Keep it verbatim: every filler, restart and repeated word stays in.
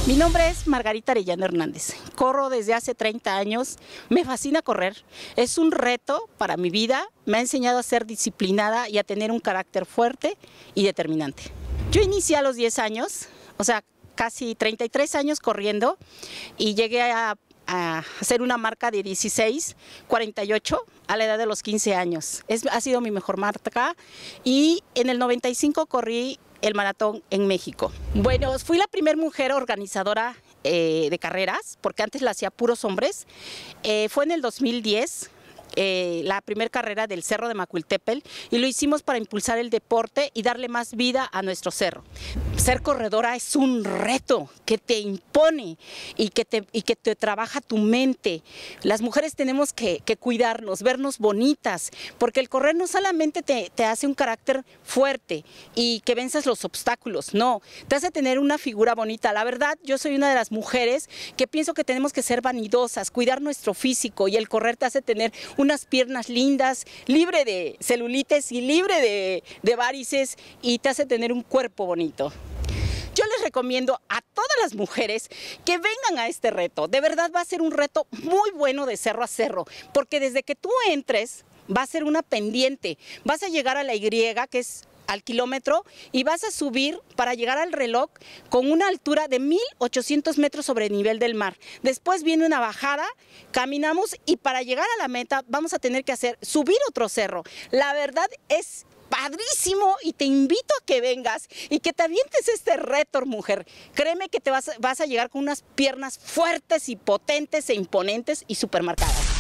Mi nombre es Margarita Arellano Hernández. Corro desde hace treinta años. Me fascina correr. Es un reto para mi vida. Me ha enseñado a ser disciplinada y a tener un carácter fuerte y determinante. Yo inicié a los diez años, o sea, casi treinta y tres años corriendo, y llegué a, a hacer una marca de dieciséis cuarenta y ocho a la edad de los quince años. Es, ha sido mi mejor marca, y en el noventa y cinco corrí el maratón en México. Bueno, fui la primera mujer organizadora eh, de carreras, porque antes la hacía puros hombres. Eh, fue en el dos mil diez. Eh, la primera carrera del Cerro de Macuiltepel, y lo hicimos para impulsar el deporte y darle más vida a nuestro cerro. Ser corredora es un reto que te impone y que te, y que te trabaja tu mente. Las mujeres tenemos que, que cuidarnos, vernos bonitas, porque el correr no solamente te, te hace un carácter fuerte y que venzas los obstáculos, no, te hace tener una figura bonita. La verdad, yo soy una de las mujeres que pienso que tenemos que ser vanidosas, cuidar nuestro físico, y el correr te hace tener unas piernas lindas, libre de celulitis y libre de, de varices, y te hace tener un cuerpo bonito. Yo les recomiendo a todas las mujeres que vengan a este reto. De verdad va a ser un reto muy bueno de cerro a cerro, porque desde que tú entres va a ser una pendiente. Vas a llegar a la Y, que es al kilómetro, y vas a subir para llegar al reloj con una altura de mil ochocientos metros sobre el nivel del mar. Después viene una bajada, caminamos, y para llegar a la meta vamos a tener que hacer subir otro cerro. La verdad es padrísimo, y te invito a que vengas y que te avientes este reto, mujer. Créeme que te vas, vas a llegar con unas piernas fuertes y potentes e imponentes y supermarcadas.